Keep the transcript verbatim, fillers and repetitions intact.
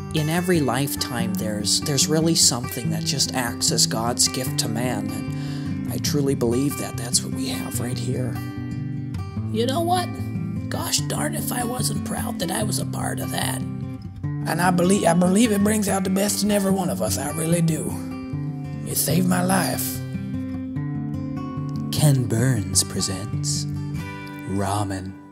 in every lifetime, there's there's really something that just acts as God's gift to man, and I truly believe that that's what we have right here. You know what? Gosh darn if I wasn't proud that I was a part of that. And I believe I believe it brings out the best in every one of us. I really do. It saved my life. Ken Burns presents Ramen.